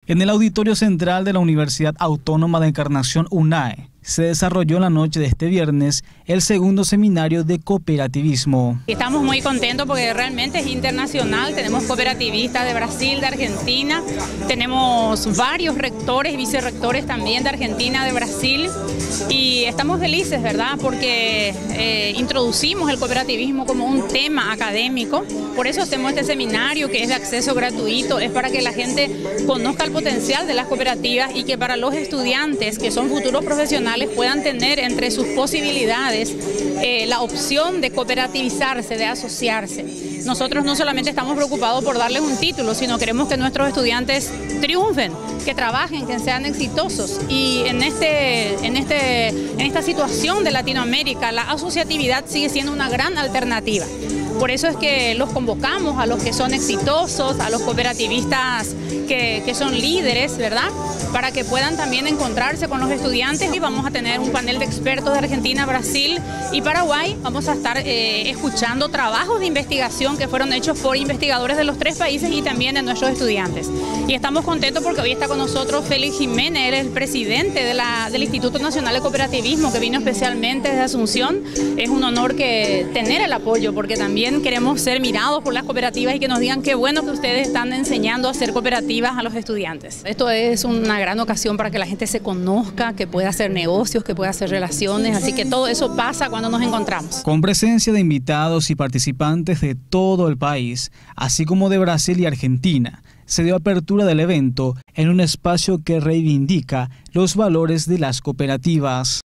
En el Auditorio Central de la Universidad Autónoma de Encarnación UNAE se desarrolló la noche de este viernes el segundo seminario de cooperativismo. Estamos muy contentos porque realmente es internacional, tenemos cooperativistas de Brasil, de Argentina, tenemos varios rectores y vicerrectores también de Argentina, de Brasil, y estamos felices, ¿verdad? Porque introducimos el cooperativismo como un tema académico, por eso hacemos este seminario que es de acceso gratuito, es para que la gente conozca el potencial de las cooperativas y que para los estudiantes que son futuros profesionales puedan tener entre sus posibilidades la opción de cooperativizarse, de asociarse. Nosotros no solamente estamos preocupados por darles un título, sino queremos que nuestros estudiantes triunfen, que trabajen, que sean exitosos. Y en esta situación de Latinoamérica, la asociatividad sigue siendo una gran alternativa. Por eso es que los convocamos a los que son exitosos, a los cooperativistas que son líderes, ¿verdad? Para que puedan también encontrarse con los estudiantes, y vamos a tener un panel de expertos de Argentina, Brasil y Paraguay. Vamos a estar escuchando trabajos de investigación que fueron hechos por investigadores de los 3 países y también de nuestros estudiantes. Y estamos contentos porque hoy está con nosotros Félix Jiménez, él es el presidente del Instituto Nacional de Cooperativismo, que vino especialmente desde Asunción. Es un honor tener el apoyo, porque también queremos ser mirados por las cooperativas y que nos digan qué bueno que ustedes están enseñando a hacer cooperativas a los estudiantes. Esto es una gran ocasión para que la gente se conozca, que pueda hacer negocios, que pueda hacer relaciones, así que todo eso pasa cuando nos encontramos. Con presencia de invitados y participantes de todo el país, así como de Brasil y Argentina, se dio apertura del evento en un espacio que reivindica los valores de las cooperativas.